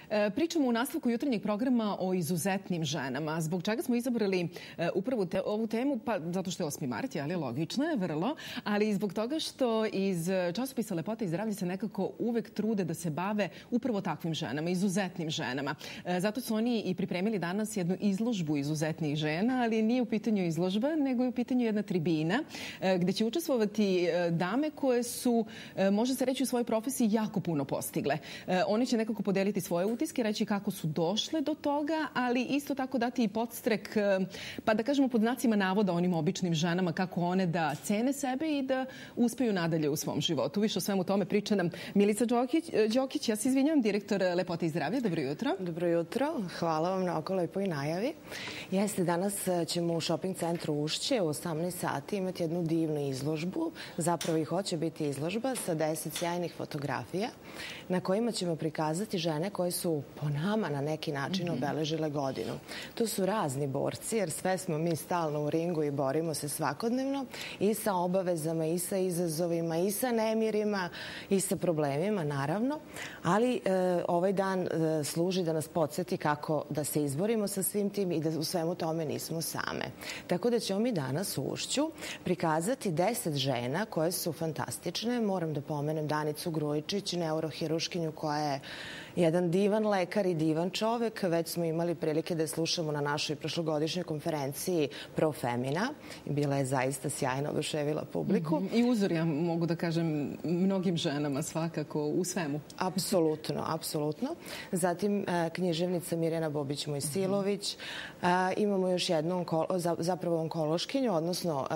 Pričamo u nastavku jutarnjeg programa o izuzetnim ženama. Zbog čega smo izabrali upravo ovu temu? Pa zato što je 8. mart, ali logično je vrlo, ali i zbog toga što iz časopisa Lepota i zdravlje se nekako uvek trude da se bave upravo takvim ženama, izuzetnim ženama. Zato su oni i pripremili danas jednu izložbu izuzetnih žena, ali nije u pitanju izložba, nego je u pitanju jedna tribina gde će učestvovati dame koje su, može se reći, u svojoj profesiji jako puno postigle. Oni će nekako podeliti svoje utiske, reći kako su došle do toga, ali isto tako dati i podstrek, pa da kažemo pod znacima navoda onim običnim ženama, kako one da cene sebe i da uspeju nadalje u svom životu. Više o svemu tome priča nam Milica Đokić, ja se izvinjam, direktor Lepote i zdravlja. Dobro jutro. Dobro jutro, hvala vam na oko lepoj najavi. Jeste, danas ćemo u shopping centru Ušće u 18 sati imati jednu divnu izložbu. Zapravo i hoće biti izložba sa 10 sjajnih fotografija na kojima ćemo prikazati žene koje su po nama na neki način obeležile godinu. To su razni borci, jer sve smo mi stalno u ringu i borimo se svakodnevno i sa obavezama, i sa izazovima, i sa nemirima, i sa problemima, naravno. Ali ovaj dan služi da nas podsjeti kako da se izborimo sa svim tim i da u svemu tome nismo same. Tako da ćemo mi danas u Ušću prikazati 10 žena koje su fantastične. Moram da pomenem Danicu Grujičić, neurohiruškinju koja je jedan divan lekar i divan čovek. Već smo imali prilike da je slušamo na našoj prošlogodišnjoj konferenciji Pro Femina. Bila je zaista sjajno oduševila publiku. I uzor, ja mogu da kažem, mnogim ženama svakako u svemu. Apsolutno, apsolutno. Zatim književnica Mirjana Bobić-Mojsilović. Imamo još jednu zapravo onkološkinju, odnosno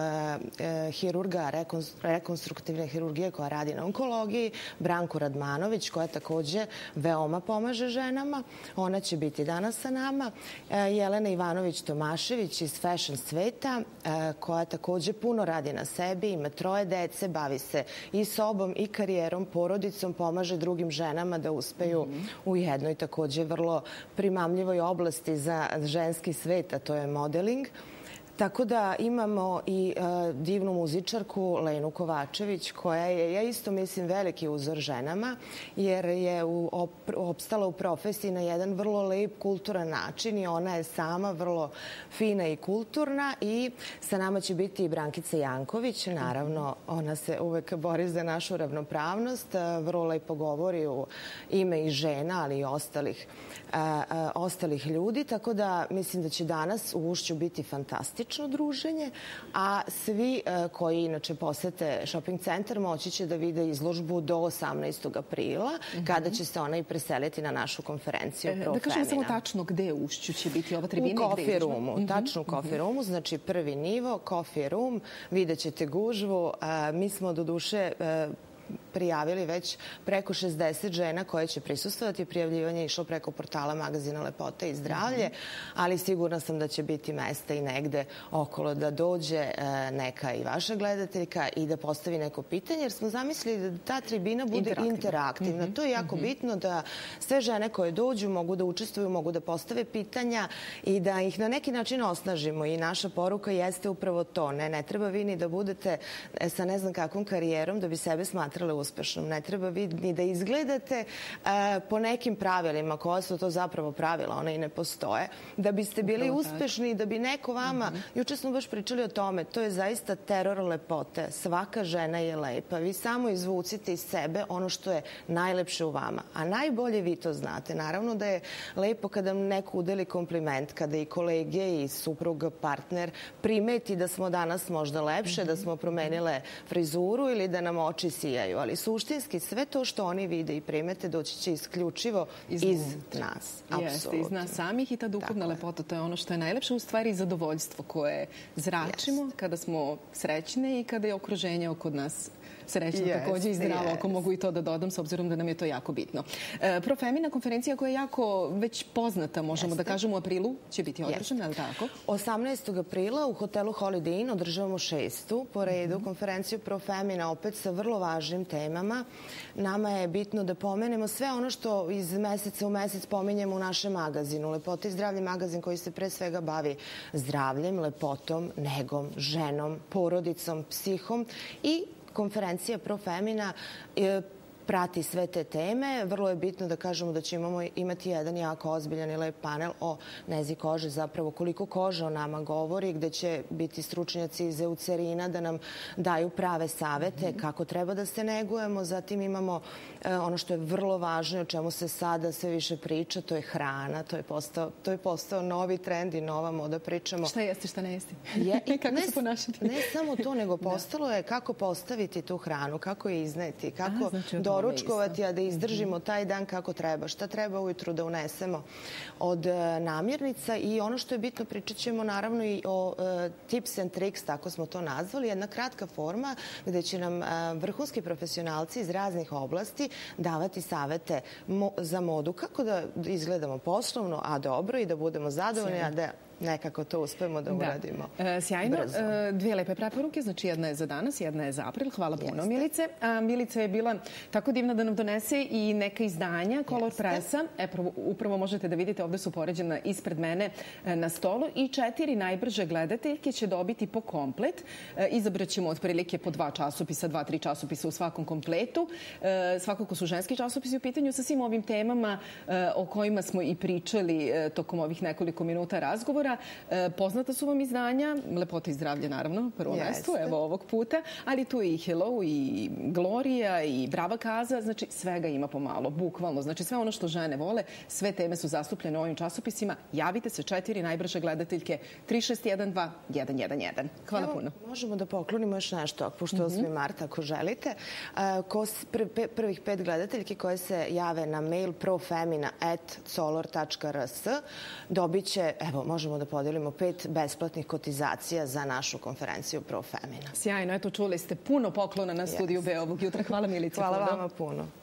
hirurga rekonstruktivne hirurgije koja radi na onkologiji, Branku Radmanović, koja takođe veoma pomaže ženama. Ona će biti danas sa nama. Jelena Ivanović-Tomašević iz fashion sveta, koja takođe puno radi na sebi, ima 3 dece, bavi se i sobom i karijerom, porodicom, pomaže drugim ženama da uspeju u jednoj takođe vrlo primamljivoj oblasti za ženski svet, a to je modeling. Tako da imamo i divnu muzičarku Lenu Kovačević, koja je, ja isto mislim, veliki uzor ženama, jer je opstala u profesiji na jedan vrlo lep, kulturan način i ona je sama vrlo fina i kulturna. I sa nama će biti i Brankica Janković, naravno, ona se uvek bori za našu ravnopravnost, vrlo lepo govori u ime i žena, ali i ostalih ljudi, tako da mislim da će danas u Ušću biti fantastično druženje, a svi koji inače posete shopping centar moći će da vide izložbu do 18. aprila, kada će se ona i preseliti na našu konferenciju Pro Femina. Da kažemo samo tačno gde u Ušću će biti ova tribina? U Coffee Roomu, tačno u Coffee Roomu, znači prvi nivo, Coffee Room, vidjet ćete gužvu. Mi smo do duše prijavili već preko 60 žena koje će prisustvovati. Prijavljivanje je išlo preko portala magazina Lepota i zdravlje, ali sigurna sam da će biti mesta i negde okolo da dođe neka i vaša gledateljka i da postavi neko pitanje, jer smo zamislili da ta tribina bude interaktivna. To je jako bitno, da sve žene koje dođu mogu da učestvuju, mogu da postave pitanja i da ih na neki način osnažimo. I naša poruka jeste upravo to. Ne treba vi ni da budete sa ne znam kakvom karijerom da bi sebe smatrali uspešnom. Ne treba vi ni da izgledate po nekim pravilima, koja su to zapravo pravila, one i ne postoje, da biste bili uspešni i da bi neko vama, juče smo baš pričali o tome, to je zaista teror lepote. Svaka žena je lepa. Vi samo izvucite iz sebe ono što je najlepše u vama. A najbolje vi to znate. Naravno da je lepo kada neko udeli kompliment, kada i kolege i suprug, partner primeti da smo danas možda lepše, da smo promenile frizuru ili da nam oči sijaju. Ali suštinski sve to što oni vide i primete doći će isključivo iz nas. Jeste, iz nas samih i ta duhovna lepota, to je ono što je najlepše, u stvari zadovoljstvo koje zračimo kada smo srećne i kada je okruženje oko nas srećno takođe i zdravo, ako mogu i to da dodam, s obzirom da nam je to jako bitno. Pro Femina konferencija koja je jako već poznata, možemo da kažemo, u aprilu će biti održana, ali tako? 18. aprila u hotelu Holiday Inn održavamo 6. po redu konferenciju Pro Femina, opet sa vrlo važnim temama. Nama je bitno da pomenemo sve ono što iz meseca u mesec pominjemo u našem magazinu. Lepota i zdravlje, magazin koji se pre svega bavi zdravljem, lepotom, negom, ženom, porodicom, psihom i konferencija Pro Femina prati sve te teme. Vrlo je bitno da kažemo da ćemo imati jedan jako ozbiljan i lep panel o nezi kože, zapravo koliko koža o nama govori, gde će biti stručnjaci iz eucerina da nam daju prave savete kako treba da se negujemo. Zatim imamo ono što je vrlo važno i o čemu se sada sve više priča, to je hrana. To je postao novi trend i nova moda. Pričamo. Šta jesti, šta ne jesti? Kako se ponašati? Ne samo to, nego postalo je kako postaviti tu hranu, kako je izneti, kako doručkovati, a da izdržimo taj dan kako treba. Šta treba ujutru da unesemo od namirnica i ono što je bitno, pričat ćemo naravno i o tips and tricks, tako smo to nazvali, jedna kratka forma gde će nam vrhunski profesionalci iz raznih oblasti davati savete za modu, kako da izgledamo poslovno, a dobro i da budemo zadovoljni, a da nekako to uspemo da uradimo. Sjajno. Dve lepe preporuke, znači jedna je za danas, jedna je za april. Hvala puno, Milice. Milica je bila tako divna da nam donese i neka izdanja Color Pressa. Upravo možete da vidite, ovde su poređena ispred mene na stolu i 4 najbrže gledateljke će dobiti po komplet. Izabraćemo otprilike po 2 časopisa, 2-3 časopisa u svakom kompletu. Svakako su ženski časopisi u pitanju sa svim ovim temama o kojima smo i pričali tokom ovih nekoliko minuta razgovora. Poznata su vam izdanja, Lepota i zdravlje naravno, prvo mesto, evo ovog puta, ali tu je i Hello, i Gloria, i Brava Kaza, znači svega ima pomalo, bukvalno. Znači sve ono što žene vole, sve teme su zastupljene u ovim časopisima. Javite se, 4 najbrže gledateljke, 3612 111. Hvala puno. Možemo da poklonimo još nešto, pošto je 8. marta, ako želite. Prvih 5 gledateljki koje se jave na mail profemina@solor.rs dobit će, evo, možemo da podelimo 5 besplatnih kotizacija za našu konferenciju Profemina. Sjajno, eto čuli ste puno poklona na studiju B ovog jutra. Hvala, Milice. Hvala vama puno.